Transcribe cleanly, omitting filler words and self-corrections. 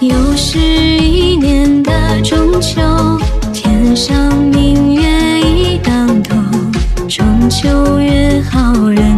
又是一年的中秋，天上明月已当头，中秋约好人